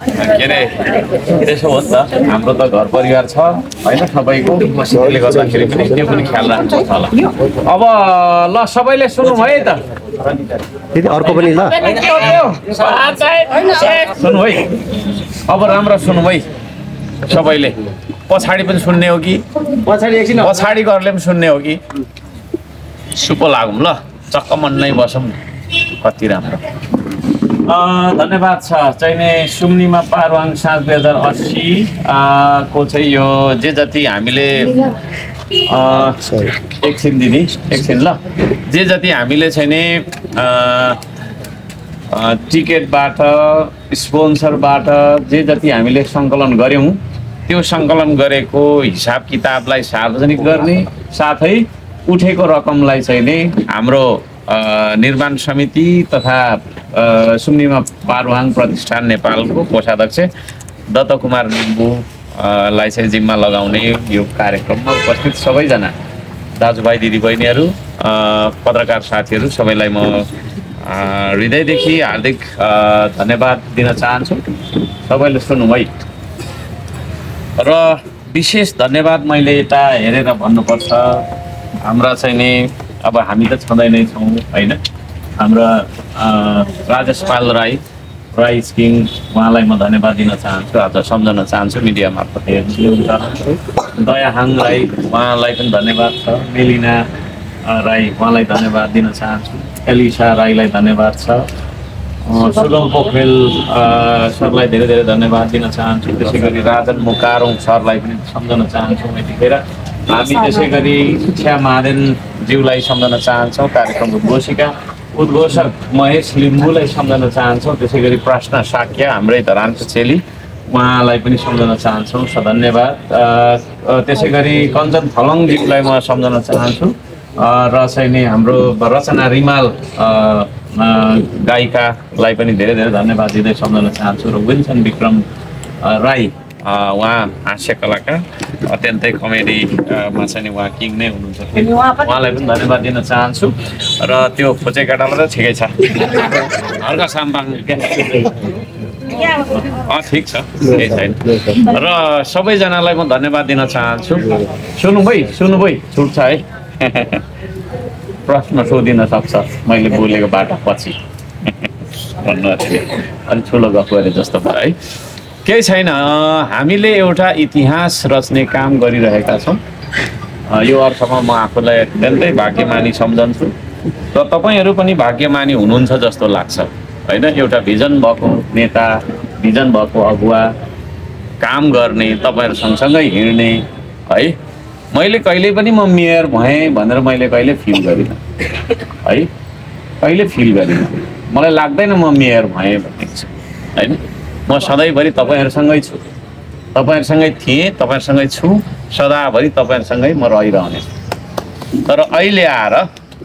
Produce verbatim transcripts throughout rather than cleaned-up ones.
के अरे त्यसो हो नि त हाम्रो त घर परिवार छ होइन सबैको त्यसले गर्दाखेरि पनि त्यो पनि ख्याल राख्नुपर्छ होला अब ल सबैले सुन्नु भयो त दिदी अर्को पनि ल सुन्नु है अब राम्रो सुन्नु है सबैले पछाडि पनि सुन्ने हो कि पछाडि एकछिन पछाडिकोहरूले पनि सुन्ने हो कि सुपो लागौँ ल चक्क मन्नै बसौँ कति राम्रो धन्यवाद छ चाहिने सुम्निमा पारुवाङ साँझ दुई हजार अस्सी को चाहिँ यो जे जति हामीले एकछिन दिदी एकछिन ल जे जति हामीले चाहिँ नि टिकटबाट स्पोन्सरबाट जे जति हामीले सङ्कलन गऱ्यौँ त्यो सङ्कलन गरेको हिसाब किताबलाई सार्वजनिक गर्ने साथै उठेको रकमलाई चाहिँ नि हाम्रो निर्माण समिति तथा सुम्निमा पारुवाङ प्रतिष्ठान नेपालको कोषाध्यक्ष दत्त कुमार लिम्बूलाई चाहिँ जिम्मा लगाउने यो कार्यक्रममा उपस्थित सबैजना दाजुभाइ दिदीबहिनीहरू पत्रकार साथीहरू सबैलाई म हृदयदेखि हार्दिक धन्यवाद दिन चाहन्छु सबैले सुन्नु है र विशेष धन्यवाद मैले यता हेरेर भन्नुपर्छ हाम्रा चाहिँ नि अब हामी त छँदै नै छौँ होइन हाम्रा राजेश पाल राई राइस किङ उहाँलाई म धन्यवाद दिन चाहन्छु आज सम्झन चाहन्छु मिडिया मार्फत हेर्नुहुन्छ दयाहाङ राई उहाँलाई पनि धन्यवाद छ मेलिना राई उहाँलाई धन्यवाद दिन चाहन्छु एलिसा राईलाई धन्यवाद छ सुगम पोखरेल सरलाई धेरै धेरै धन्यवाद दिन चाहन्छु त्यसै गरी राजन मुकारौँ सरलाई पनि सम्झन चाहन्छु यतिखेर हामी त्यसै गरी शिक्षा महादेन ज्यूलाई सम्झन चाहन्छौँ कार्यक्रमको घोषिका उद्घोषक महेश लिम्बूलाई सम्झन चाहन्छौँ त्यसै गरी प्रश्न साक्य हाम्रै धरानको चेली उहाँलाई पनि सम्झन चाहन्छौँ सधन्यवाद त्यसै गरी कञ्चन थलङज्यूलाई म सम्झन चाहन्छु र चाहिँ नि हाम्रो रचना रिमाल गायिकालाई पनि धेरै धेरै धन्यवाद दिँदै सम्झन चाहन्छु र विल्सन विक्रम राई उहाँ हास्य कलाकार अत्यन्तै कमेडीमा चाहिँ उहाँ किङ नै हुनुहुन्छ उहाँलाई पनि धन्यवाद दिन चाहन्छु र त्यो खोचे काटालाई त ठिकै छ हल्का साम्बाङ अँ ठिक छ केही छैन र सबैजनालाई म धन्यवाद दिन चाहन्छु सुन्नु भाइ सुन्नु भाइ छुट छ है प्रश्न सोधिन सक्छ मैले बोलेको बाटो पछि भन्नु अलिक ठुलो गफ गरे जस्तो भयो है केही छैन हामीले एउटा इतिहास रच्ने काम गरिरहेका छौँ यो अर्थमा म आफूलाई अत्यन्तै भाग्यमानी सम्झन्छु र तपाईँहरू पनि भाग्यमानी हुनुहुन्छ जस्तो लाग्छ होइन एउटा भिजन भएको नेता भिजन भएको अगुवा काम गर्ने तपाईँहरू सँगसँगै हिँड्ने है मैले कहिले पनि म मेयर भएँ भनेर मैले कहिले फिल गरिनँ है कहिले फिल गरिनँ मलाई लाग्दैन म मेयर भएँ भन्ने होइन म सधैँभरि तपाईँहरूसँगै छु तपाईँहरूसँगै थिएँ तपाईँहरूसँगै छु सदाभरि तपाईँहरूसँगै म रहिरहनेछु तर अहिले आएर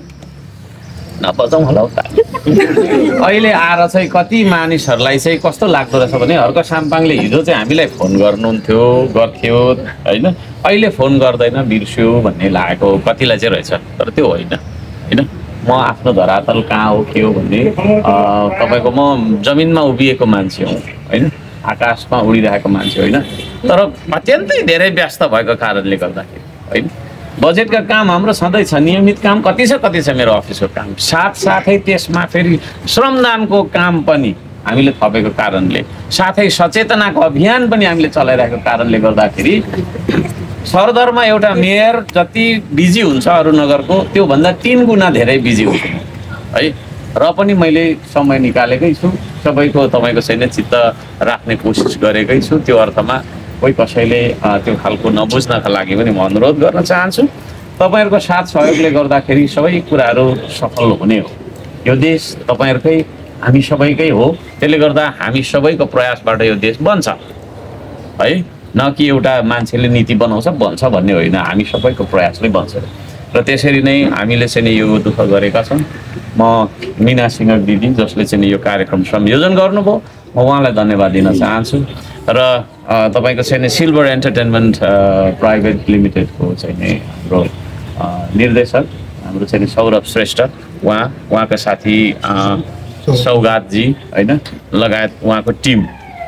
नबजाउँ होला अहिले आएर चाहिँ कति मानिसहरूलाई चाहिँ कस्तो लाग्दो रहेछ भने हर्क साम्पाङले हिजो चाहिँ हामीलाई फोन गर्नुहुन्थ्यो गर्थ्यो होइन अहिले फोन गर्दैन बिर्स्यो भन्ने लागेको कतिलाई चाहिँ रहेछ तर त्यो होइन होइन म आफ्नो धरातल कहाँ हो के हो भन्ने तपाईँको म जमिनमा उभिएको मान्छे हुँ होइन आकाशमा उडिरहेको मान्छे होइन तर अत्यन्तै धेरै व्यस्त भएको कारणले गर्दाखेरि होइन बजेटका काम हाम्रो सधैँ छ नियमित काम कति छ कति छ मेरो अफिसको काम साथसाथै त्यसमा फेरि श्रमदानको काम पनि हामीले थपेको कारणले साथै सचेतनाको अभियान पनि हामीले चलाइरहेको कारणले गर्दाखेरि सरदरमा एउटा मेयर जति बिजी हुन्छ अरू नगरको त्योभन्दा तिन गुणा धेरै बिजी हुन्छ है र पनि मैले समय निकालेकै छु सबैको तपाईँको चाहिँ चित्त राख्ने कोसिस गरेकै छु त्यो अर्थमा कोही कसैले त्यो खालको नबुझ्नका लागि पनि म अनुरोध गर्न चाहन्छु तपाईँहरूको साथ सहयोगले गर्दाखेरि सबै कुराहरू सफल हुने हो यो देश तपाईँहरूकै हामी सबैकै हो त्यसले गर्दा हामी सबैको प्रयासबाट यो देश बन्छ है न कि एउटा मान्छेले नीति बनाउँछ बन्छ भन्ने होइन हामी सबैको प्रयासले बन्छ र त्यसरी नै हामीले चाहिँ यो दुःख गरेका छौँ म मिना सिंह दिदी जसले चाहिँ यो कार्यक्रम संयोजन गर्नुभयो म उहाँलाई धन्यवाद दिन चाहन्छु र तपाईँको चाहिँ सिल्भर एन्टरटेनमेन्ट प्राइभेट लिमिटेडको चाहिँ हाम्रो निर्देशक हाम्रो चाहिँ सौरभ श्रेष्ठ उहाँ उहाँका साथी सौगातजी होइन लगायत उहाँको टिम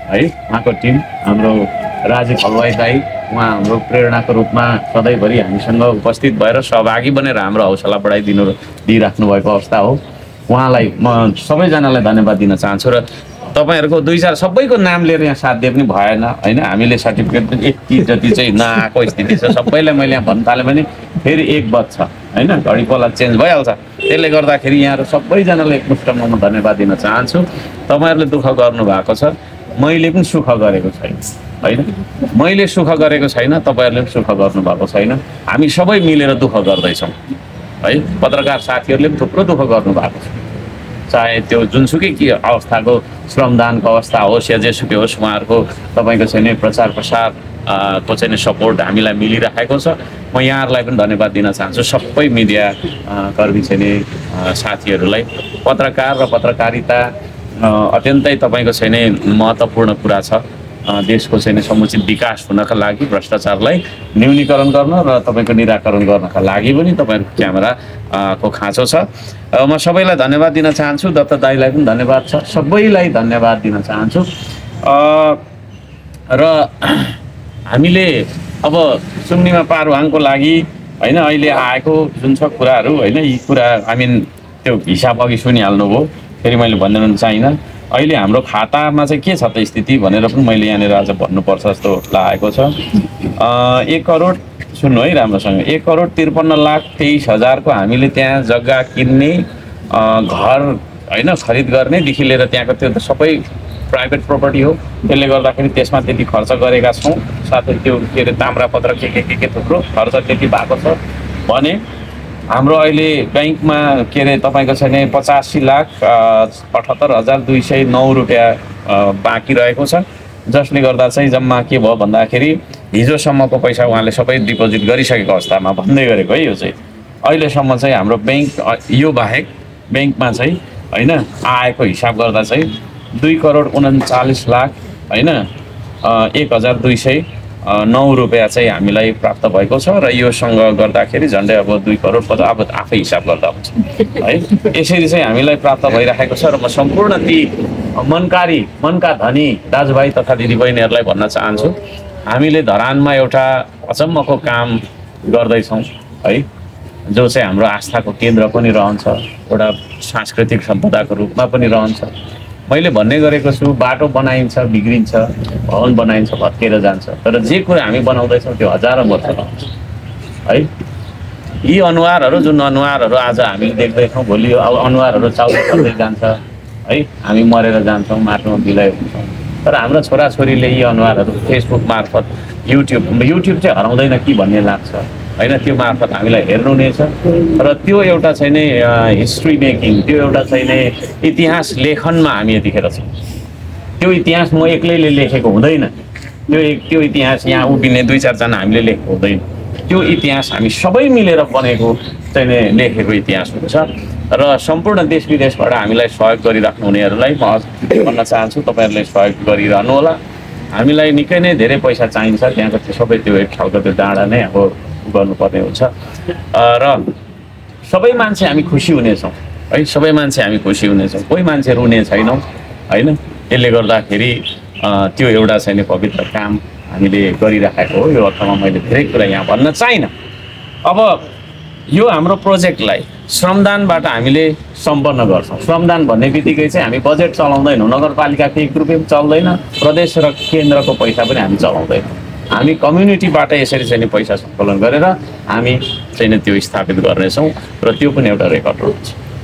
है उहाँको टिम हाम्रो राजीव हलवाई दाई उहाँ हाम्रो प्रेरणाको रूपमा सधैँभरि हामीसँग उपस्थित भएर सहभागी बनेर हाम्रो हौसला बढाइदिनु दिइराख्नु भएको अवस्था हो। उहाँलाई म सबैजनालाई धन्यवाद दिन चाहन्छु र तपाईँहरूको दुई चार सबैको नाम लिएर यहाँ साथ दिए पनि भएन होइन। हामीले सर्टिफिकेट पनि यति जति चाहिँ नआएको स्थिति छ। सबैलाई मैले यहाँ भन्नु थालेँ भने फेरि एक बज्छ होइन, घडी पल्ला चेन्ज भइहाल्छ। त्यसले गर्दाखेरि यहाँ सबैजनालाई एकमुष्टमा म धन्यवाद दिन चाहन्छु। तपाईँहरूले दुःख गर्नुभएको छ, मैले पनि सुख गरेको छैन होइन। मैले सुख गरेको छैन, तपाईँहरूले पनि सुख गर्नुभएको छैन। हामी सबै मिलेर दुःख गर्दैछौँ है। पत्रकार साथीहरूले पनि थुप्रो दुःख गर्नुभएको छ, चाहे त्यो जुनसुकै के अवस्थाको श्रमदानको अवस्था होस् या जेसुकै होस्, उहाँहरूको तपाईँको चाहिँ नि प्रचार प्रसार को चाहिँ सपोर्ट हामीलाई मिलिरहेको छ। म यहाँहरूलाई पनि धन्यवाद दिन चाहन्छु, सबै मिडिया कर्मी चाहिँ नि साथीहरूलाई। पत्रकार र पत्रकारिता अत्यन्तै तपाईँको चाहिँ नि महत्त्वपूर्ण कुरा छ। देशको चाहिँ समुचित विकास हुनका लागि भ्रष्टाचारलाई न्यूनीकरण गर्न र तपाईँको निराकरण गर्नका लागि पनि तपाईँहरूको क्यामेरा को खाँचो छ। म सबैलाई धन्यवाद दिन चाहन्छु, दत्त दाईलाई पनि धन्यवाद छ, सबैलाई धन्यवाद दिन चाहन्छु। र हामीले अब सुम्निमा पारुहाङको लागि होइन अहिले आएको जुन छ कुराहरू होइन, यी कुरा हामी त्यो हिसाब अघि सुनिहाल्नुभयो, फेरि मैले भनिदिनु चाहिनँ। अहिले हाम्रो खातामा चाहिँ के छ त स्थिति भनेर पनि मैले यहाँनिर आज भन्नुपर्छ जस्तो लागेको छ। एक करोड सुन्नु है राम्रोसँग, एक करोड त्रिपन्न लाख तेइस हजारको हामीले त्यहाँ जग्गा किन्ने, घर होइन खरिद गर्नेदेखि लिएर त्यहाँको त्यो सबै प्राइभेट प्रपर्टी हो। त्यसले गर्दाखेरि त्यसमा त्यति खर्च गरेका छौँ। साथै त्यो के अरे ताम्रापत्र के के के के थुप्रो खर्च त्यति भएको छ भने हाम्रो अहिले ब्याङ्कमा के अरे तपाईँको छैन पचासी लाख अठहत्तर हजार दुई सय नौ रुपियाँ बाँकी रहेको छ, जसले गर्दा चाहिँ जम्मा के भयो भन्दाखेरि हिजोसम्मको पैसा उहाँले सबै डिपोजिट गरिसकेको अवस्थामा भन्दै गरेको है। यो चाहिँ अहिलेसम्म चाहिँ हाम्रो ब्याङ्क यो बाहेक ब्याङ्कमा चाहिँ होइन आएको हिसाब गर्दा चाहिँ दुई करोड उन्चालिस लाख होइन एक हजार दुई सय नौ रुपियाँ चाहिँ हामीलाई प्राप्त भएको छ। र योसँग गर्दाखेरि झन्डै अब दुई करोड पचास अब आफै हिसाब गर्दा हुन्छ है। यसरी चाहिँ हामीलाई प्राप्त भइरहेको छ। र म सम्पूर्ण ती मनकारी मनका धनी दाजुभाइ तथा दिदीबहिनीहरूलाई भन्न चाहन्छु, हामीले धरानमा एउटा अचम्मको काम गर्दैछौँ है, जो चाहिँ हाम्रो आस्थाको केन्द्र पनि रहन्छ, एउटा सांस्कृतिक सम्पदाको रूपमा पनि रहन्छ। मैले भन्ने गरेको छु, बाटो बनाइन्छ बिग्रिन्छ, भवन बनाइन्छ भत्केर जान्छ, तर जे कुरा हामी बनाउँदैछौँ त्यो हजारौँ वर्ष रहन्छ है। यी अनुहारहरू जुन अनुहारहरू आज हामीले देख्दैछौँ, भोलि अब अनुहारहरू चाउरी चल्दै जान्छ है, हामी मरेर जान्छौँ, माटोमा बिलाइ हुन्छौँ। तर हाम्रा छोराछोरीले यी अनुहारहरू फेसबुक मार्फत, युट्युब युट्युब चाहिँ हराउँदैन कि भन्ने लाग्छ होइन, त्यो मार्फत हामीलाई हेर्नु नै छ। र त्यो एउटा चाहिँ नै हिस्ट्री मेकिङ, त्यो एउटा चाहिँ नै इतिहास लेखनमा हामी यतिखेर छौँ। त्यो इतिहास म एक्लैले लेखेको हुँदैन, त्यो एक त्यो इतिहास यहाँ उभिने दुई चारजना हामीले लेखेको हुँदैन, त्यो इतिहास हामी सबै मिलेर बनेको चाहिँ नै लेखेको इतिहास हुन्छ। र सम्पूर्ण देश विदेशबाट हामीलाई सहयोग गरिराख्नु हुनेहरूलाई म भन्न चाहन्छु, तपाईँहरूले सहयोग गरिरहनु होला। हामीलाई निकै नै धेरै पैसा चाहिन्छ, त्यहाँको त्यो सबै त्यो एक खालको त्यो डाँडा नै अब गर्नुपर्ने हुन्छ। र सबै मान्छे हामी खुसी हुनेछौँ है, सबै मान्छे हामी खुसी हुनेछौँ, कोही मान्छे रुने छैनौँ होइन। यसले गर्दाखेरि त्यो एउटा चाहिँ पवित्र काम हामीले गरिराखेको हो। यो अर्थमा मैले धेरै कुरा यहाँ भन्न चाहिनँ। अब यो हाम्रो प्रोजेक्टलाई श्रमदानबाट हामीले सम्पन्न गर्छौँ। श्रमदान भन्ने बित्तिकै चाहिँ हामी बजेट चलाउँदैनौँ, नगरपालिकाको एक रुपियाँ पनि चल्दैन, प्रदेश र केन्द्रको पैसा पनि हामी चलाउँदैनौँ। हामी कम्युनिटीबाट यसरी चाहिँ पैसा सङ्कलन गरेर हामी चाहिँ त्यो स्थापित गर्नेछौँ र त्यो पनि एउटा रेकर्ड हुन्छ।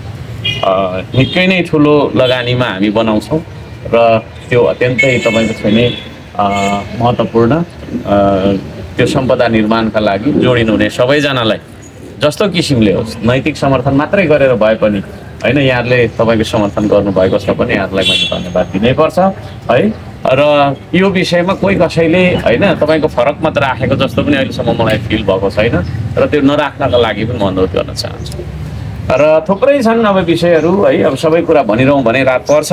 निकै नै ठुलो लगानीमा हामी बनाउँछौँ र त्यो अत्यन्तै तपाईँको चाहिँ महत्त्वपूर्ण त्यो सम्पदा निर्माणका लागि जोडिनु हुने सबैजनालाई जस्तो किसिमले होस्, नैतिक समर्थन मात्रै गरेर भए पनि होइन, यहाँहरूले तपाईँको समर्थन गर्नुभएको छ भने यहाँहरूलाई मैले धन्यवाद दिनैपर्छ है। र यो विषयमा कोही कसैले होइन तपाईँको फरक मात्र राखेको जस्तो पनि अहिलेसम्म मलाई फिल भएको छैन र त्यो नराख्नका लागि पनि म अनुरोध गर्न चाहन्छु। र थुप्रै छन् अब विषयहरू है, अब सबै कुरा भनिरहँ भने रात पर्छ,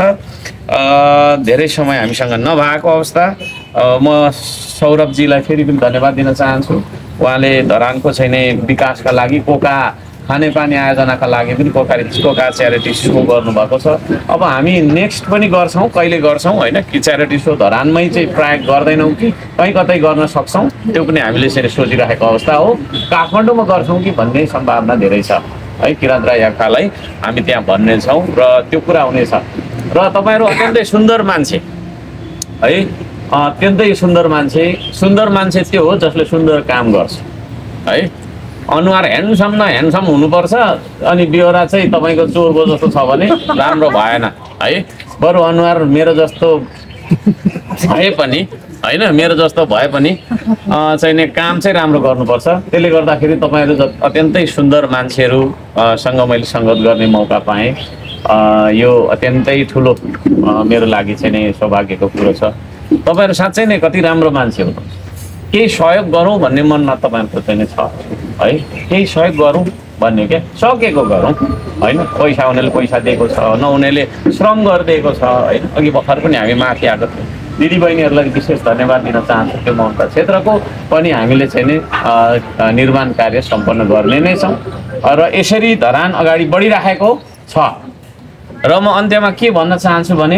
धेरै समय हामीसँग नभएको अवस्था। म सौरभजीलाई फेरि पनि धन्यवाद दिन चाहन्छु, उहाँले धरानको छैन विकासका लागि कोका खानेपानी आयोजनाका लागि पनि कोका कोका च्यारिटी सो गर्नुभएको छ। अब हामी नेक्स्ट पनि गर्छौँ, कहिले गर्छौँ होइन कि च्यारिटी सो धरानमै चाहिँ प्राय गर्दैनौँ कि कहीँ कतै गर्न सक्छौँ, त्यो पनि हामीले यसरी सोचिरहेको अवस्था हो। काठमाडौँमा गर्छौँ कि भन्ने सम्भावना धेरै छ है। किरण राई याक्कालाई हामी त्यहाँ भन्ने छौँ र त्यो कुरा हुनेछ। र तपाईँहरू अत्यन्तै सुन्दर मान्छे है, अत्यन्तै सुन्दर मान्छे। सुन्दर मान्छे त्यो हो जसले सुन्दर काम गर्छ है। अनुहार ह्यान्डसम न ह्यान्डसम हुनुपर्छ, अनि बेहोरा चाहिँ तपाईँको चोरको जस्तो छ भने राम्रो भएन है। बरु अनुहार मेरो जस्तो भए पनि होइन, मेरो जस्तो भए पनि चाहिँ काम चाहिँ राम्रो गर्नुपर्छ। त्यसले गर्दाखेरि तपाईँहरू ज अत्यन्तै सुन्दर मान्छेहरूसँग मैले सङ्गत गर्ने मौका पाएँ। यो अत्यन्तै ठुलो मेरो लागि चाहिँ नै सौभाग्यको कुरो छ। तपाईँहरू साँच्चै नै कति राम्रो मान्छे हुनुहुन्छ। केही सहयोग गरौँ भन्ने मनमा तपाईँहरूको चाहिँ छ है, केही सहयोग गरौँ भन्ने क्या, सकेको गरौँ होइन। पैसा हुनेले पैसा दिएको छ, नहुनेले श्रम गरिदिएको छ होइन। अघि भर्खर पनि हामी माथि आएको थियौँ, दिदीबहिनीहरूलाई विशेष धन्यवाद दिन चाहन्छु। त्यो ममता क्षेत्रको पनि हामीले चाहिँ नि निर्माण कार्य सम्पन्न गर्ने नै छौँ र यसरी धरान अगाडि बढिराखेको छ। र म अन्त्यमा के भन्न चाहन्छु भने,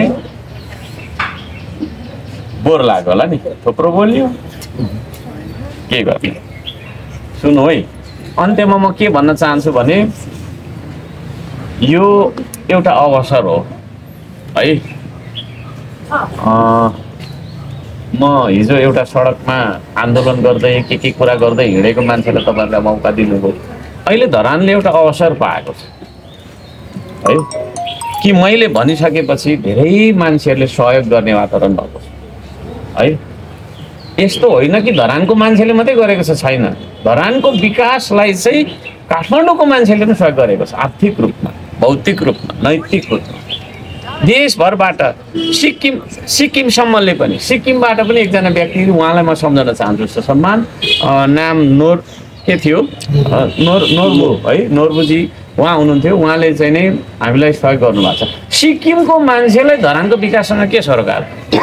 बोर लाग्यो होला नि, थुप्रो बोलियो, के गर्ने सुन्नु है। अन्त्यमा म के भन्न चाहन्छु भने, यो एउटा अवसर हो है। म हिजो एउटा सडकमा आन्दोलन गर्दै के के कुरा गर्दै हिँडेको मान्छेलाई तपाईँहरूलाई मौका दिनुभयो। अहिले धरानले एउटा अवसर पाएको छ है कि मैले भनिसकेपछि धेरै मान्छेहरूले सहयोग गर्ने वातावरण भएको छ है। यस्तो होइन कि धरानको मान्छेले मात्रै गरेको छ, छैन। धरानको विकासलाई चाहिँ काठमाडौँको मान्छेले पनि सहयोग गरेको छ, आर्थिक रूपमा, भौतिक रूपमा, नैतिक रूपमा। देशभरबाट सिक्किम सिक्किमसम्मले पनि, सिक्किमबाट पनि एकजना व्यक्ति, उहाँलाई म सम्झन चाहन्छु सम्मान, नाम नोर के थियो, नोर नोर्बु है, नोर्बुजी उहाँ हुनुहुन्थ्यो। उहाँले चाहिँ नै हामीलाई सहयोग गर्नुभएको छ। सिक्किमको मान्छेलाई धरानको विकाससँग के सरोकार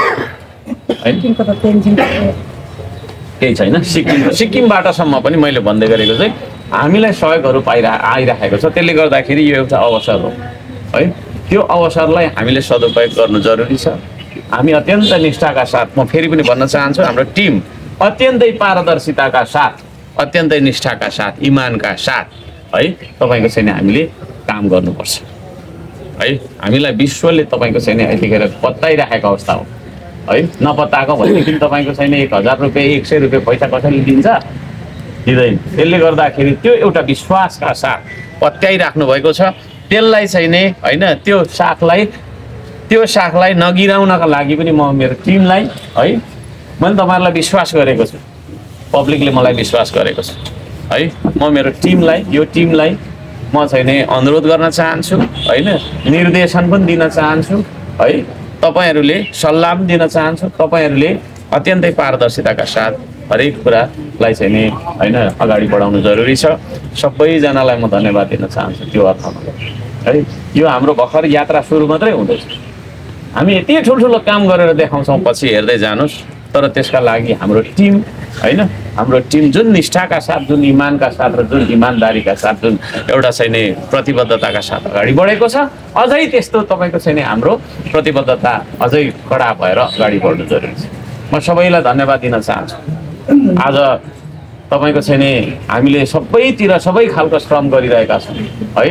केही छैन। सिक्किम सिक्किमबाटसम्म पनि मैले भन्दै गरेको चाहिँ हामीलाई सहयोगहरू पाइरह आइराखेको छ। त्यसले गर्दाखेरि यो एउटा अवसर हो है। त्यो अवसरलाई हामीले सदुपयोग गर्नु जरुरी छ। हामी अत्यन्त निष्ठाका साथ, म फेरि पनि भन्न चाहन्छु, हाम्रो टिम अत्यन्तै पारदर्शिताका साथ, अत्यन्तै निष्ठाका साथ, इमानका साथ है तपाईँको चाहिँ हामीले काम गर्नुपर्छ है। हामीलाई विश्वले तपाईँको चाहिँ यतिखेर पत्ताइराखेको अवस्था हो है। नपत्ताएको भनेदेखि तपाईँको छैन एक हजार रुपियाँ एक सय रुपियाँ पैसा कसैले दिन्छ, दिँदैन। त्यसले गर्दाखेरि त्यो एउटा विश्वासका साथ पत्याइराख्नु भएको छ। त्यसलाई चाहिँ नै होइन, त्यो साखलाई त्यो साखलाई नगिराउनका लागि पनि म मेरो टिमलाई है, मैले तपाईँहरूलाई विश्वास गरेको छु, पब्लिकले मलाई विश्वास गरेको छ है। म मेरो टिमलाई, यो टिमलाई म चाहिँ नै अनुरोध गर्न चाहन्छु होइन, निर्देशन पनि दिन चाहन्छु है। तपाईँहरूले सल्लाह पनि दिन चाहन्छु। तपाईँहरूले अत्यन्तै पारदर्शिताका साथ हरेक कुरालाई चाहिँ नि होइन अगाडि बढाउनु जरुरी छ। सबैजनालाई म धन्यवाद दिन चाहन्छु त्यो अर्थमा है। यो हाम्रो भर्खर यात्रा सुरु मात्रै हुँदैछ। हामी यति ठुल्ठुलो काम गरेर देखाउँछौँ, पछि हेर्दै जानुहोस्। तर त्यसका लागि हाम्रो टिम होइन, हाम्रो टिम जुन निष्ठाका साथ, जुन इमानका साथ र जुन इमानदारीका साथ, जुन एउटा चाहिँ नि प्रतिबद्धताका साथ अगाडि बढेको छ, अझै त्यस्तो तपाईँको चाहिँ नि हाम्रो प्रतिबद्धता अझै कडा भएर अगाडि बढ्नु जरुरी छ। म सबैलाई धन्यवाद दिन चाहन्छु। आज तपाईँको चाहिँ नि हामीले सबैतिर सबै खालको श्रम गरिरहेका छौँ है।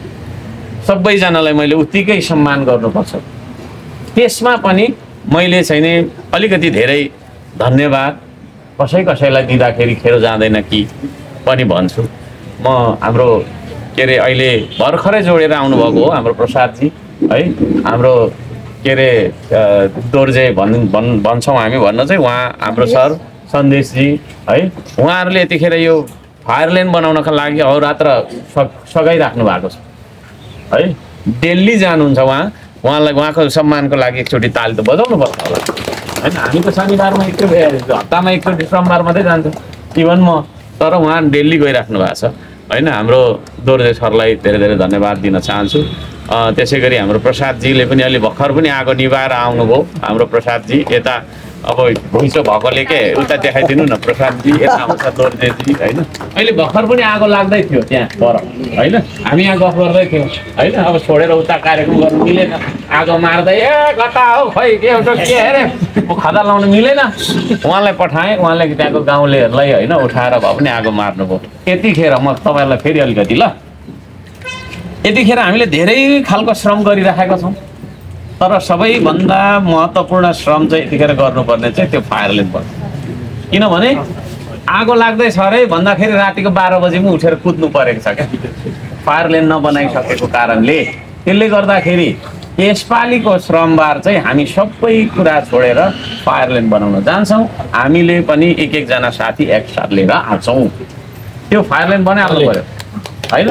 सबैजनालाई मैले उत्तिकै सम्मान गर्नुपर्छ। त्यसमा पनि मैले चाहिँ नि अलिकति धेरै धन्यवाद कसै कसैलाई दिँदाखेरि खेर जाँदैन कि पनि भन्छु। म हाम्रो के अरे अहिले भर्खरै जोडेर आउनुभएको हो हाम्रो प्रसादजी है, हाम्रो के अरे दोर्जे भन् भन् भन्छौँ हामी भन्न चाहिँ, उहाँ हाम्रो सर सन्देशजी है। उहाँहरूले यतिखेर यो फायर लेन बनाउनका लागि अहोरात्र सग सघाइराख्नु भएको छ है। दिल्ली जानुहुन्छ उहाँ, उहाँलाई उहाँको सम्मानको लागि एकचोटि ताली त बजाउनु पर्छ होला होइन। हामी त शनिबारमा एकचोटि, हप्तामा एकचोटि सोमबार मात्रै जान्छौँ इभन म, तर उहाँ दिल्ली गइराख्नु भएको छ होइन। हाम्रो दोर्जे सरलाई धेरै धेरै धन्यवाद दिन चाहन्छु। त्यसै गरी हाम्रो प्रसादजीले पनि अलि भर्खर पनि आगो निभाएर आउनुभयो। हाम्रो प्रसादजी यता अब भुइँचो भएकोले के उता देखाइदिनु न प्रसादजी यता आउँछ दोर्जेजी होइन अहिले भर्खर पनि आगो लाग्दै थियो त्यहाँ पर होइन हामी यहाँ गफ गर्दै थियौँ होइन अब छोडेर उता कार्यक्रम गर्नु मिलेन आगो मार्दै ए कता हो खै के एउटा के अरे खदा लाउनु मिलेन उहाँलाई पठाएँ उहाँले त्यहाँको गाउँलेहरूलाई होइन उठाएर भए पनि आगो मार्नुभयो यतिखेर म तपाईँहरूलाई फेरि अलिकति ल यतिखेर हामीले धेरै खालको श्रम गरिराखेका छौँ तर सबैभन्दा महत्त्वपूर्ण श्रम चाहिँ यतिखेर गर्नुपर्ने चाहिँ त्यो फायर लेन पर्छ किनभने आगो लाग्दैछ अरे भन्दाखेरि रातिको बाह्र बजी पनि उठेर कुद्नु परेको छ क्या फायर लेन नबनाइसकेको कारणले त्यसले गर्दाखेरि यसपालिको श्रमबार चाहिँ हामी सबै कुरा छोडेर फायर लेन बनाउन जान्छौँ हामीले पनि एक एकजना साथी एकसाथ लिएर आउँछौँ त्यो फायर लेन बनाइहाल्नु पर्यो होइन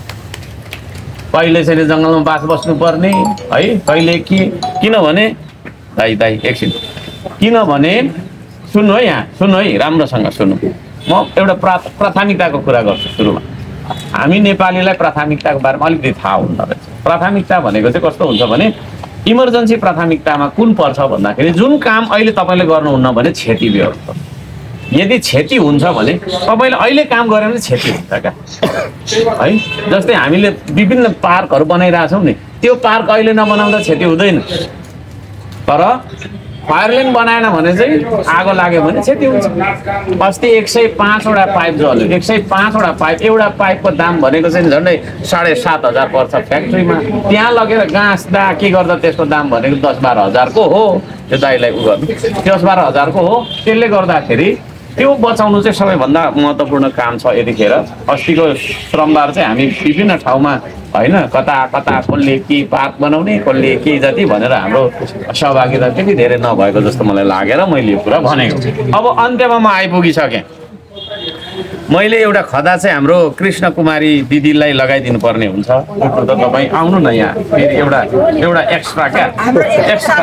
कहिले चाहिँ जङ्गलमा बास बस्नुपर्ने है कहिले के किनभने दाइ दाइ एकछिन किनभने सुन्नु है यहाँ सुन्नु है राम्रोसँग सुन्नु म एउटा प्रा प्राथमिकताको कुरा गर्छु सुरुमा हामी नेपालीलाई प्राथमिकताको बारेमा अलिकति थाहा हुँदो रहेछ प्राथमिकता भनेको चाहिँ कस्तो हुन्छ भने इमर्जेन्सी प्राथमिकतामा कुन पर्छ भन्दाखेरि जुन काम अहिले तपाईँले गर्नुहुन्न भने क्षति व्यवस्था यदि क्षति हुन्छ भने तपाईँले अहिले काम गऱ्यो भने क्षति हुन्छ क्या है जस्तै हामीले विभिन्न पार्कहरू बनाइरहेछौँ नि त्यो पार्क अहिले नबनाउँदा क्षति हुँदैन तर फायर लेन बनाएन भने चाहिँ आगो लाग्यो भने क्षति हुन्छ अस्ति एक सय पाँचवटा पाइप जल्यो एक सय पाँचवटा पाइप एउटा पाइपको दाम भनेको चाहिँ झन्डै साढे सात हजार पर्छ फ्याक्ट्रीमा त्यहाँ लगेर गाँस्दा के गर्दा त्यसको दाम भनेको दस बाह्र हजारको हो त्यो दाइलाई उ गर्नु दस बाह्र हजारको हो त्यसले गर्दाखेरि त्यो बचाउनु चाहिँ सबैभन्दा महत्त्वपूर्ण काम छ यतिखेर अस्तिको श्रमबार चाहिँ हामी विभिन्न ठाउँमा होइन कता कता कसले के पार्क बनाउने कसले के जति भनेर हाम्रो सहभागिता त्यति धेरै नभएको जस्तो मलाई लागेर मैले यो कुरा भनेको अब अन्त्यमा म आइपुगिसकेँ मैले एउटा खदा चाहिँ हाम्रो कृष्ण कुमारी दिदीलाई लगाइदिनु पर्ने हुन्छ त तपाईँ आउनु न यहाँ फेरि एउटा एउटा एक्स्ट्रा क्या एक्स्ट्रा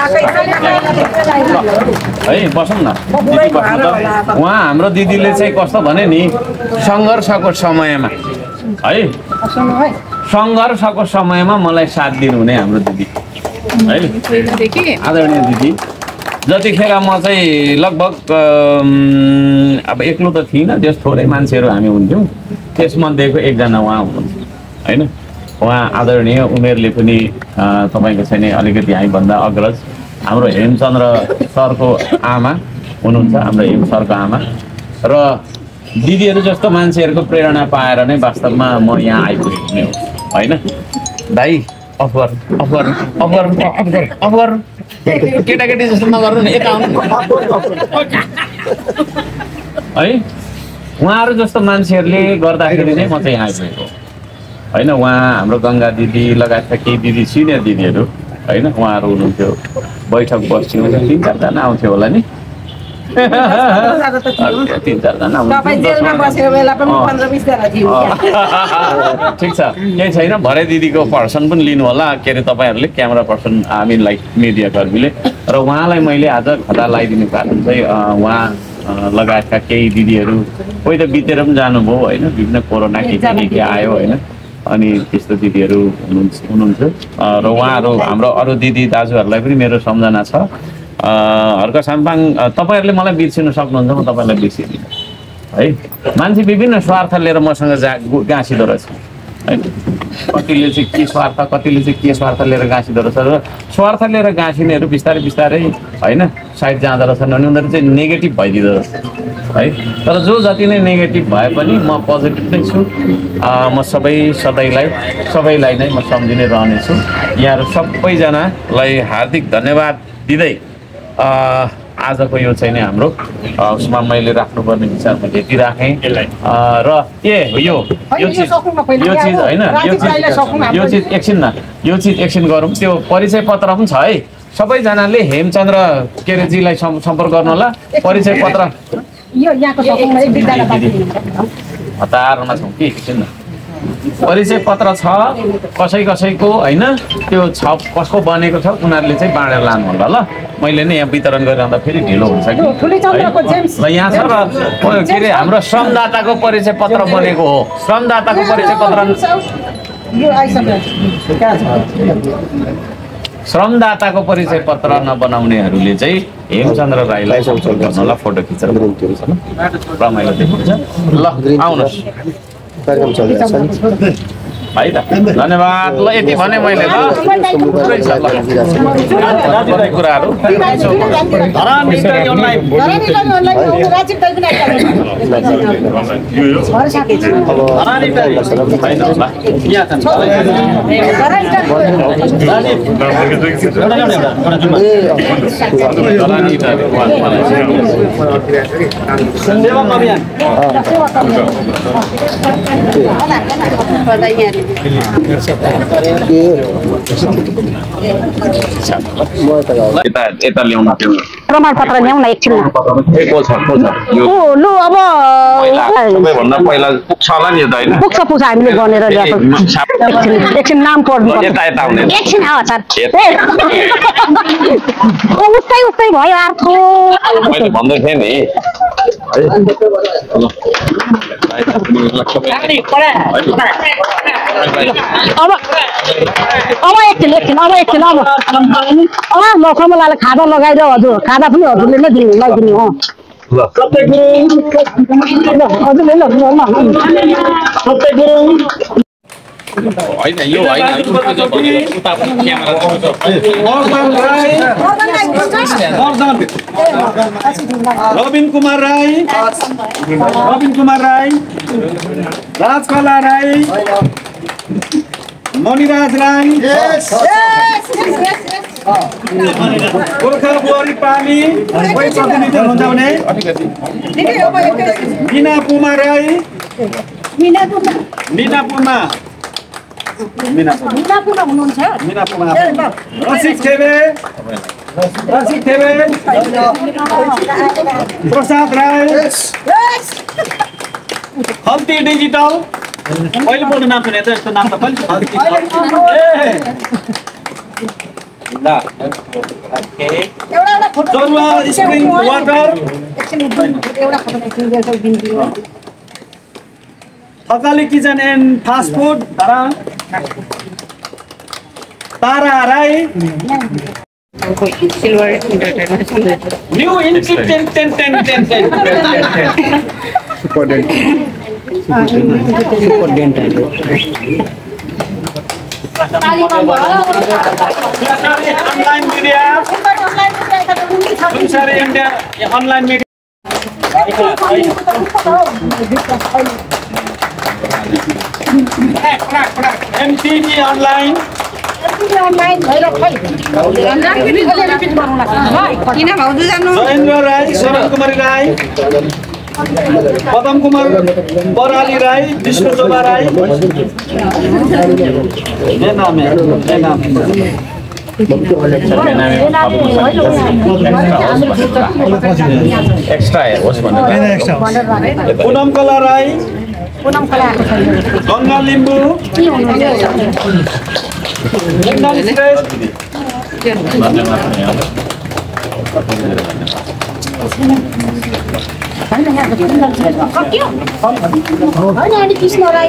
है बसौँ न दिदी बस्नु त उहाँ हाम्रो दिदीले चाहिँ कस्तो भने नि सङ्घर्षको समयमा है सङ्घर्षको समयमा मलाई साथ दिनुहुने हाम्रो दिदी है आदरणीय दिदी जतिखेर म चाहिँ लगभग अब एक्लो त थिइनँ त्यस थोरै मान्छेहरू हामी हुन्थ्यौँ त्यसमध्येको एकजना उहाँ हुनुहुन्छ होइन उहाँ आदरणीय उमेरले पनि तपाईँको चाहिँ अलिकति हामीभन्दा अग्रज हाम्रो हेमचन्द्र सरको आमा हुनुहुन्छ हाम्रो हेम सरको आमा र दिदीहरू जस्तो मान्छेहरूको प्रेरणा पाएर नै वास्तवमा म यहाँ आइपुगेको नै हो होइन दाइ अफ गर अफ गर अफ गर अफ गर अफ गर केटाकेटी जस्तो नगर्नु नि यता आउनु है उहाँहरू जस्तो मान्छेहरूले गर्दाखेरि नै म चाहिँ यहाँ आइपुगेको होइन उहाँ हाम्रो गङ्गा दिदी लगायतका केही दिदी सिनियर दिदीहरू होइन उहाँहरू हुनुहुन्थ्यो बैठक बस्थ्यौँ तिन चारजना आउँथ्यो होला नि तिन चारजना ठिक छ केही छैन भरे दिदीको पर्सन पनि लिनु होला के अरे तपाईँहरूले क्यामेरा पर्सन हामीलाई मिडिया कर्मीले र उहाँलाई मैले आज खदा लगाइदिनु कारण चाहिँ उहाँ लगायतका केही दिदीहरू कोही त बितेर पनि जानुभयो होइन विभिन्न कोरोना के के के आयो होइन अनि त्यस्तो दिदीहरू हुनुहुन्छ हुनुहुन्छ र उहाँहरू हाम्रो अरू दिदी दाजुहरूलाई पनि मेरो सम्झना छ हर्क साम्पाङ तपाईँहरूले मलाई बिर्सिन सक्नुहुन्छ म तपाईँलाई बिर्सिदिनँ है मान्छे विभिन्न स्वार्थ लिएर मसँग जा गाँसिँदो रहेछ होइन कतिले चाहिँ के स्वार्थ कतिले चाहिँ के स्वार्थ लिएर गाँसिँदो रहेछ र स्वार्थ लिएर गाँसिनेहरू बिस्तारै बिस्तारै होइन साइड जाँदो रहेछन् अनि उनीहरू चाहिँ नेगेटिभ भइदिँदो रहेछ है तर जो जति नै नेगेटिभ भए पनि म पोजिटिभ नै छु म सबै सधैँलाई सबैलाई नै म सम्झिने रहनेछु यहाँहरू सबैजनालाई हार्दिक धन्यवाद दिँदै आजको यो चाहिँ नि हाम्रो उसमा मैले राख्नुपर्ने विचार मैले यति राखेँ र के यो यो चिज यो चिज होइन यो चिज यो चिज एकछिन न यो चिज एकछिन गरौँ त्यो परिचय पत्र पनि छ है सबैजनाले हेमचन्द्र के अरे जीलाई सम्पर्क गर्नु होला परिचय पत्र हतारमा छौँ कि एकछिन न परिचय पत्र छ कसै कसैको होइन त्यो छ कसको बनेको छ उनीहरूले चाहिँ बाँडेर लानु होला ल मैले नै यहाँ वितरण गरिरहँदा फेरि ढिलो हुन्छ कि ल यहाँ छ र के अरे हाम्रो श्रमदाताको परिचय पत्र बनेको हो श्रमदाताको परिचय पत्र श्रमदाताको परिचय पत्र नबनाउनेहरूले चाहिँ हेमचन्द्र राईलाई गर्नुहोला फोटो खिचेर रमाइलो देखिन्छ ल आउनुहोस् कार्यक्रम चलिरहेछ भाइ त धन्यवाद ल यति भने मैले ल कुराहरू यता ल्याउनु प्रमाणपत्र ल्याउन एकछिन लु अब सबैभन्दा पहिला पुग्छ होला नि त होइन पुग्छ पुग्छ हामीले गनेर ल्याएको एकछिन नाम पढ्नु एकछिन सर उस्तै उस्तै भयो अर्को मैले भन्दै थिएँ नि अब अब एकछिन एकछिन अब एकछिन अब अब म कमलालाई खाजा लगाइदियो हजुर खाजा पनि हजुरले नै दिनु लगाइदिनु हो हजुरले ल होइन यो होइन रबिन कुमार राई रबिन कुमार राई राजकला राई मणिराज राई गोर्खा बुहारी पानी प्रतिनिधि हुन्छ भने मिना पुमा राई मिना पुमा मिना पुमा हुनुहुन्छ मिना पुमा रसिक थेबे रसिक थेबे प्रसाद राई हल्ती डिजिटल पहिले पल्ट नाम सुने यस्तो नाम त कहिले Jaruwa spring water Thakali kitchen and fast food Tara Rai new entry ten ten ten ten ten online media India online media MTV online Jayendra Rai Sonam Kumari Rai Padam Kumar Barali Rai Vishnu Shobha Rai नाम है नाम एक्स्ट्रा होस् भनेर पूनम कला राई गंगा लिम्बू कृष्ण राई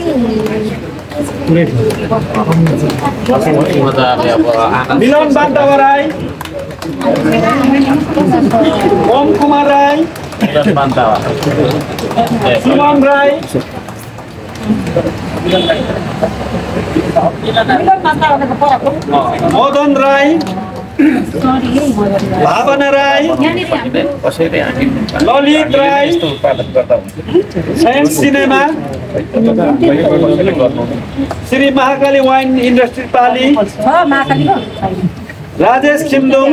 मिलन बांटावा Rai Om Kumar Rai Suman Rai Madan Rai Bhavana Rai Lalit Rai science cinema Shri Mahakali wine industry Pali Rajesh Khimdung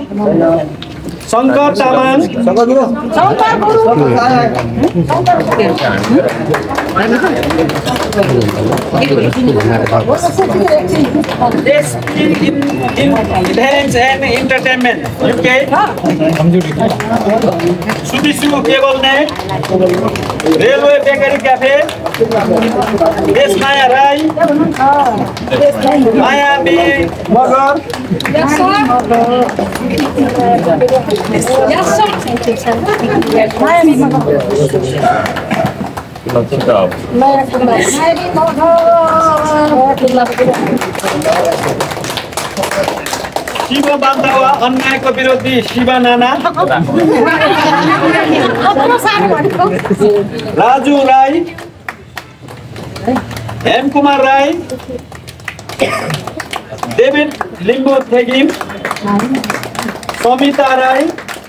Shankar Tamang entertainment UK सुदिसु cable net railway bakery cafe देश Maya Rai Maya B Magar Yes, sir. Shiva Bantawa अन्यायको विरोधी शिव नाना राजु राई हेमकुमार राई डेभिड लिम्बू थेगिम समिता राई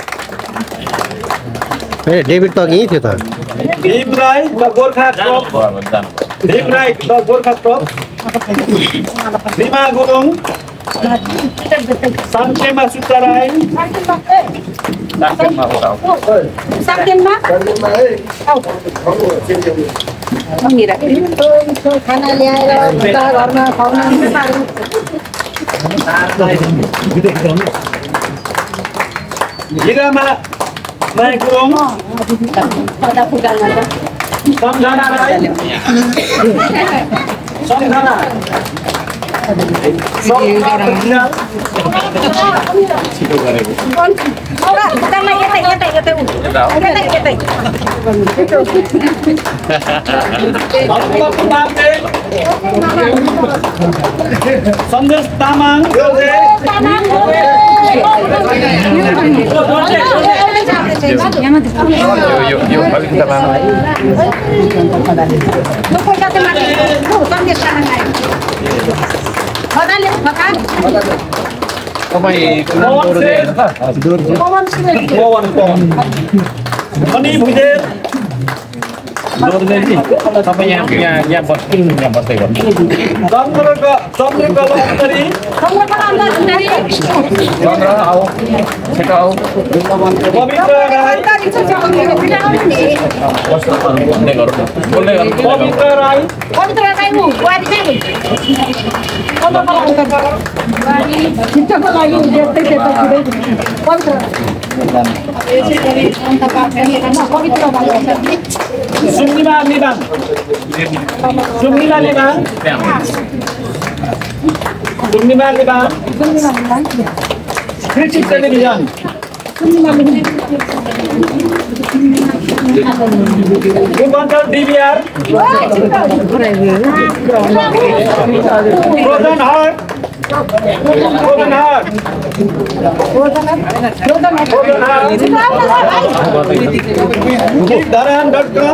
ए डेभिड त यही थियो त Bhim Rai the Gorkha troop Bhim Rai the Gorkha troop Rima Gurung Sangchema सुत्ता राई खाना ल्याएर घरमा खुवाउनु हिरामा माया गुरुङ सम्झना राई सम्झना सन्देश तामाङ अनि भुजेल तपाईँ यहाँ यहाँ यहाँ बस्दै यहाँ बस्दै गर्नु चन्द्रका चन्द्रकला अन्तरी चन्द्र आऊ छिटो आऊ पवित्र राई बोल्दै गर्नु बोल्दै गर्नु पवित्र राई सुम्निमा निदान सुम्निमा निदान सुम्निमा निदान कृषि television Purvanchal DBR frozen heart frozen heart Dharan dot com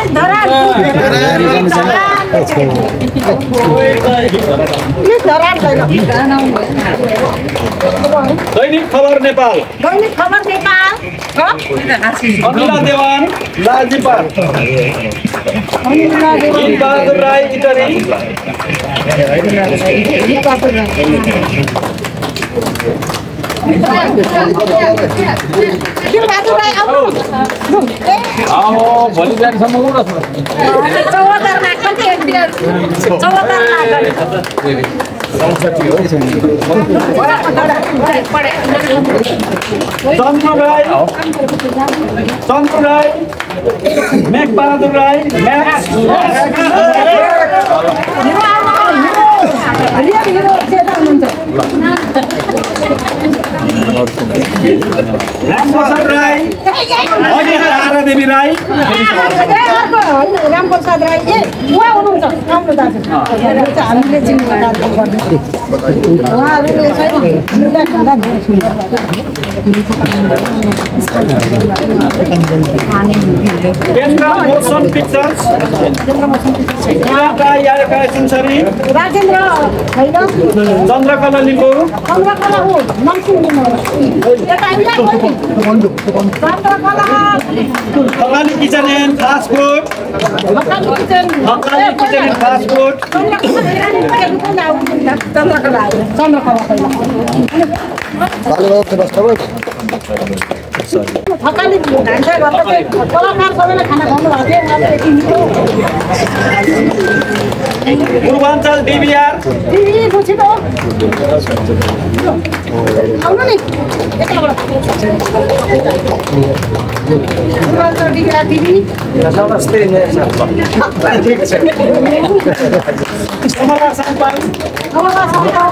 दैनिक खबर नेपाल दैनिक खबर नेपाल अनिला देवान लालजीपार बहादुर राई इटरी अब भोलि बिहानसम्म चन्द्र राई चन्द्र राई मेघ बहादुर राई रामप्रसाद राई तारा देवी राई रामप्रसाद राई उहाँ हुनुहुन्छ राम्रो दाजु हामीले केन्द्र मोसन पिक्चर्स राजेन्द्र होइन चन्द्रकला लिम्बू चन्द्रकला हो Mangsing Thakali kitchen and fast food Thakali kitchen and fast food Chandrakala Chandrakala Thakali भान्सा गर्दा चाहिँ कलाकार सबैलाई खाना खुवाउनु भएको थियो पूर्वाञ्चल डिबिआर छिटो आउनु नि यताबाट Purvanchal DBR TV Kamala Sampang Kamala Sampang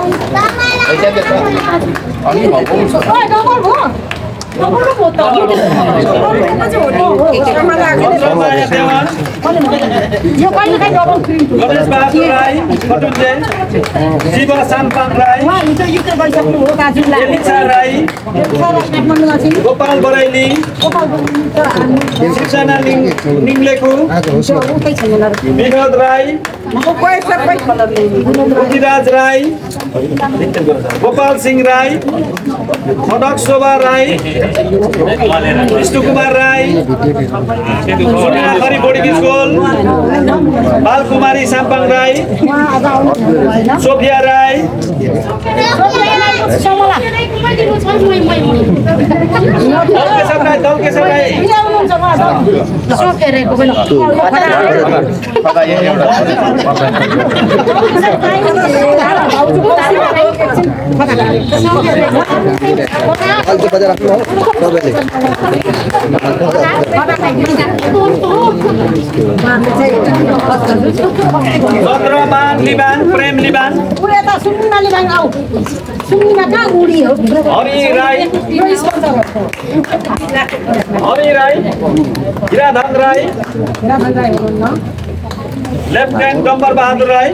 double भयो डबल पो त सोममाया देवान यो कहिले काहीँ डबल प्रिन्ट हुन्छ गणेश बहादुर राई कटुन्जे शिव साम्पाङ राई उहाँ हिजो युक्त गरिसक्नु हो दाजुलाई एलिसा राई काठमाडौँमा चाहिँ गोपाल बराइली सिर्जना निङलेखु उतै छैन विनोद राई पृथ्वीराज राई गोपाल सिंह राई खडक शोभा राई विष्णु कुमार राई खरी बोडी बिस्कोल बालकुमारी साम्पाङ राई सोफिया राई दलकेशव राई दलकेशव राई हल्के बजार आफ्नो हो सबैले चन्द्रमान लिबान प्रेम लिबान पुरै त सुन्ना लिबान आऊ सुन्ना कहाँ उडी हो हरि राई यो स्पन्सर हो हरि राई हिराधन राई रामन राई हुनुहुन्न लेफ्टिनेन्ट गम्बर बहादुर राई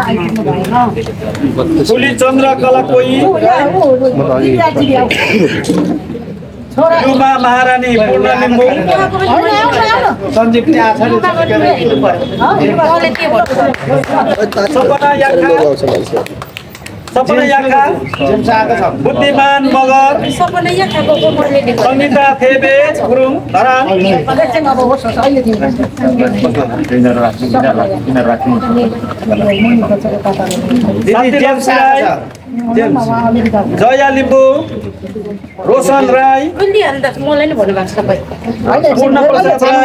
पुली चन्द्र कलाकोई युमा महारानी पूर्ण लिम्बू सञ्जीवनी आचार्य सपना याखा सपना याखा बुद्धिमान मगर सङ्गीता थेबे गुरुङ धरान जया लिम्बू रोशन राई पूर्ण प्रसाद राई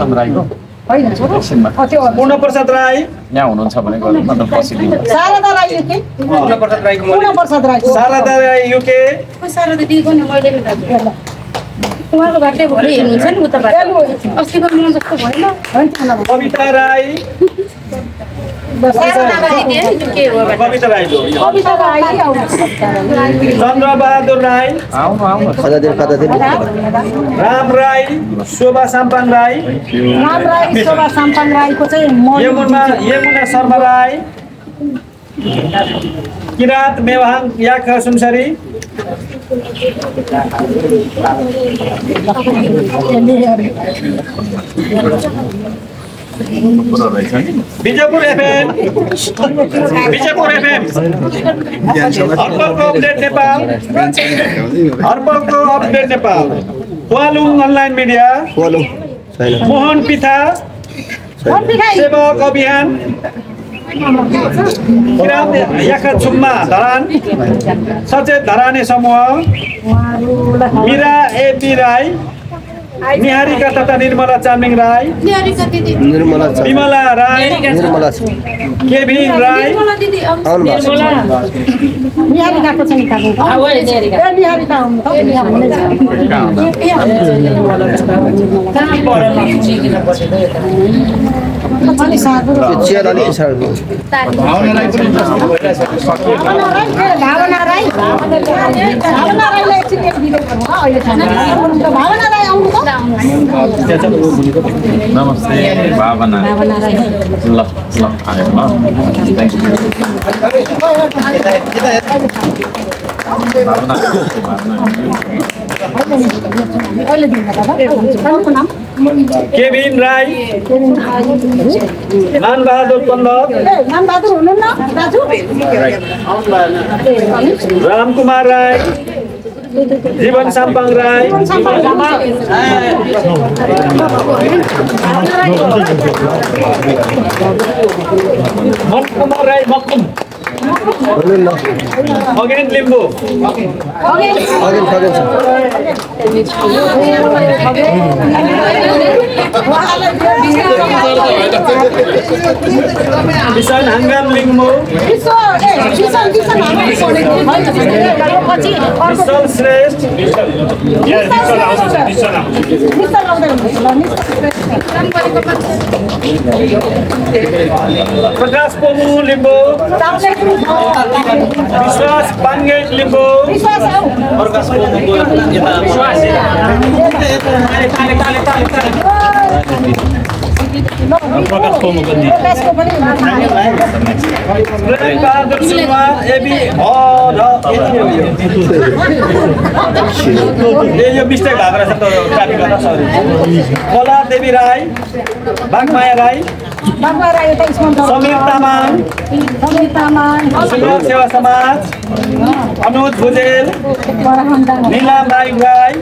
पूर्ण प्रसाद राई यहाँ हुनुहुन्छ भने गर्नु मतलब बसिदिनु शारदा राई युके पूर्ण प्रसाद राई पूर्ण प्रसाद राई शारदा राई युके शारदा दिदीको नि मैले उहाँको बाटै भोलि हेर्नुहुन्छ नि उताबाट अस्तिको मन जस्तो भएन कविता राई कविता राई कविता राई चन्द्रबहादुर राई आउनु आउनु कता दिन कता दिन राम राई शोभा साम्पाङ राई राम राई शोभा साम्पाङ राईको चाहिँ यमुना यमुना शर्मा राई किरात मेवाङ याखा सुनसरी बिजयपुर एफएम बिजयपुर एफएम अर्पलको अपडेट नेपाल अर्पलको update Nepal Walung online media Mohan पिथा सेवक अभियान किरात याखा छुम्मा धरान सचेत धराने समूह मीरा एपी राई निहारिका तथा निर्मला चामिङ राई निर्मला छ विमला राई निर्मला छ केभिन राई आउनु भएको छ निहारिकाको चाहिँ कागो ए निहारिका हुनु त अनि साधु त्यो चेयर अलि पछाडि भावना राई भावना राईलाई एकछिन एक दिनु पर्छ अहिले भावना राई आउनु त नमस्ते भावना भावना राई ल ल आयो ल थ्यांक यू भावना अहिले दिनु दादा तपाईँको नाम केभिन राई मानबहादुर पन्त ए मानबहादुर हुनुहुन्न दाजु रामकुमार राई जीवन साम्पाङ राई मनकुमार राई मक्कुम हुनुहुन्न अगेन लिम्बू अगेन खगेन किसान हङ्गाम लिम्बू विशाल श्रेष्ठ प्रकाश पोमु लिम्बू विश्वास पाङ्गेट लिम्बू प्रकाश पोमु प्रकाशको पनि बहादुर सिंह एबी यो मिस्टेक भएको रहेछ त ट्राफिक गर्दा सरी कला देवी राई बागमाया राई बागमाया राई यता स्पन्सर समीर तामाङ समीर तामाङ सुन्दर सेवा समाज अनुज भुजेल निलाम राई राई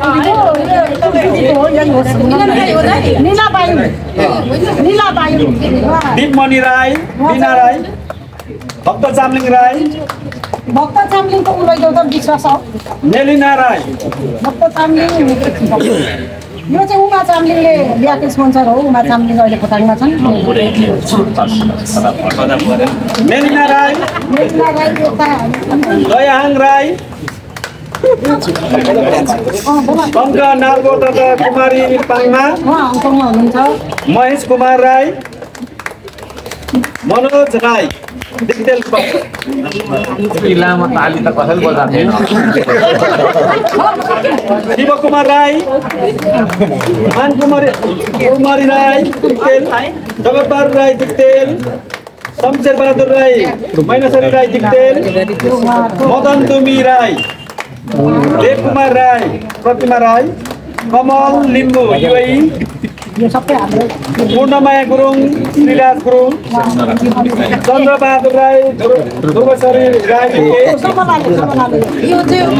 निलाबाई निलाबाई दीपमणि राई बिना राई भक्त चामलिङ राई भक्त चामलिङको उलाई त विश्वास हो नेलिना राई भक्त चामलिङ यो चाहिँ उमा चामलिङले ल्याएको स्पोन्सर हो उमा चामलिङ अहिले खोटाङमा छन् मेलिना राई मेलिना राई दयाहाङ राई टङ्क नालको तथा कुमारी पाङमा हङकङमा हुनुहुन्छ महेश कुमार राई मनोज राई दिक्तेल लामो ताली त कसैले बजाएको थिएन शिव कुमार राई मान कुमारी कुमारी राई दिक्तेल जगतबहादुर राई दिक्तेल शमशेर बहादुर राई मैनासरी राई दिक्तेल मदन दुमी राई देव कुमार राई प्रतिमा राई कमल लिम्बू युई यो सबै हाम्रो पूर्णमाया गुरुङ श्रीराज गुरुङ चन्द्रबहादुर राई ध्रुवश्री राई यो चाहिँ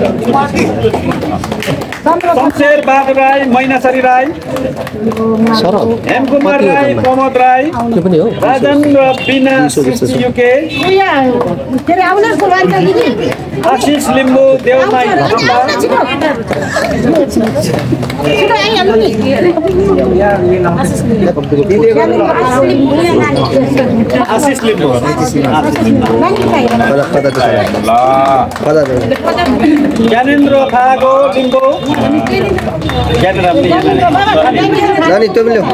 शमशेर बहादुर राई मैनासरी राई हेम कुमार राई प्रमोद राई राजन र बिना युके के अरे आउनु बोलान्छ दिदी आशिष लिम्बू देवमाई छिटो आइहाल्नु नि आशिष लिम्बू ज्ञानेन्द्र फागो लिम्बू नानी त्यो पनि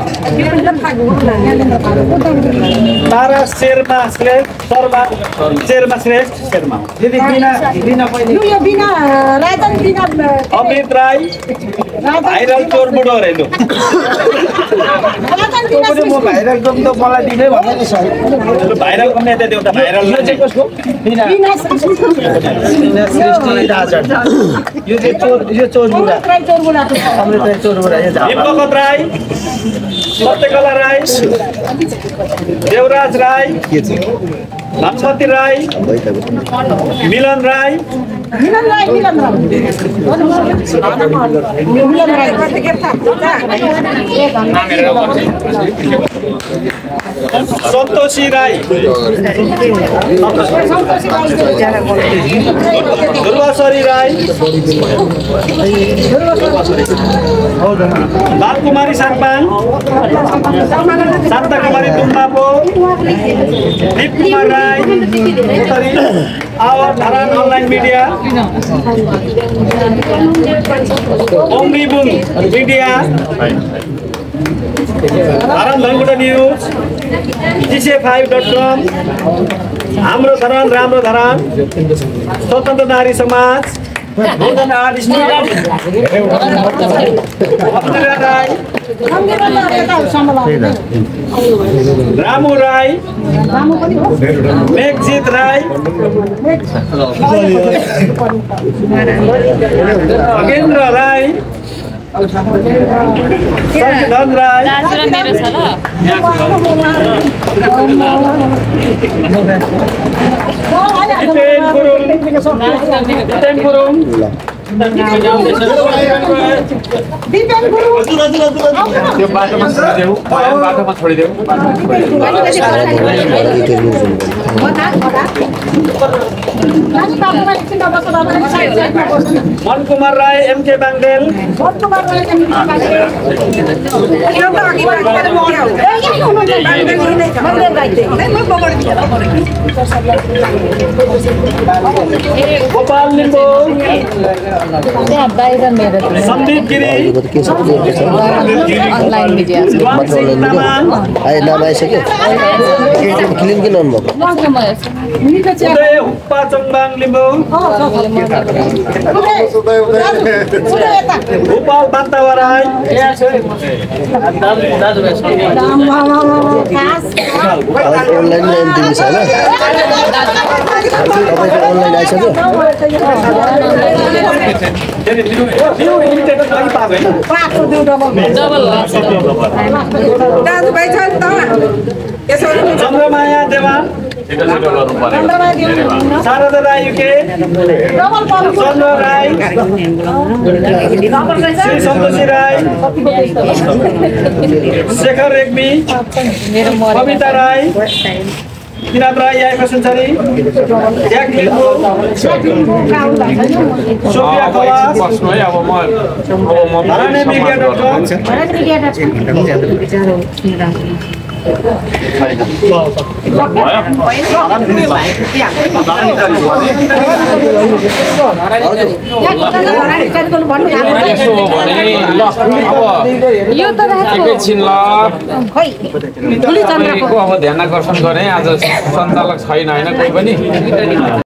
तारा शेर्मा श्रेष्ठ शर्मा शेर्मा श्रेष्ठ शेर्मा दिदी बिना बिना यो यो बिना राजन बिना अमृत राई भाइरल चोर बुढो अरे लु राजन बिना म भाइरल कम त मलाई दिनै भन्दै नि सर भाइरल कम यता देऊ त भाइरल यो चाहिँ कसको बिना सृष्टि राजन यो चाहिँ चोर यो चोर बुढा राई चोर बुढा अमृत राई चोर बुढा यो हिमबकत राई सत्यकला राई देवराज राई के चाहिँ लक्ष्मती राई मिलन राई मिलन राई मिलन राई मिलन राई सन्तोषी राई ध्रुवश्री राई बालकुमारी साङपाङ शान्ता कुमारी तुम्बापो दीप कुमार राई आवाज धरान अनलाइन मिडिया ओमनिबुङ मिडिया धरान धनकुटा न्युज जिसे फाइभ डट कम हाम्रो धरान राम्रो धरान स्वतन्त्र नारी समाज भोजन आर्टिस्ट राई रामु राई मेघजित राई खगेन्द्र राई धन राई जितेन गुरुङ जितेन गुरुङ दिपेन गुरु त्यो बाटोमा छोडिदेऊ बाटोमा छोडिदेऊ नानी बाबुमा एकछिन बस्नु बाबु साइड साइडमा बस्नु मन कुमार राई एमके बाङदेल मन कुमार राई एमके बाङदेल एउटा अघि बाँडेर म आउ ए यहाँ हुनुहुन्छ बाङदेल नै छ बाङदेल राई चाहिँ म बगर गोपाल लिम्बू त्यहाँ बाहिर मेरो सन्दीप गिरी के छ अनलाइन मिडिया छ वाङसिङ तामाङ आए नाम आइसक्यो क्लिन किन आउनु भएको उदय हुप्पा चङबाङ लिम्बू गोपाल बान्तावा राई अनलाइन नाम दिनु छ होइन तपाईँको अनलाइन आइसक्यो चन्द्रमाया देवा शारदा राई युके चन्द्र राई श्री सन्तोषी राई शेखर रेग्मी कविता राई किनात राई आएको सुन्छरी ज्याक लिम्बू सोफिया खवास हराने मिडिया डट कम यो त एकैछिन ल अब ध्यान आकर्षण गरे आज सञ्चालक छैन होइन कोही पनि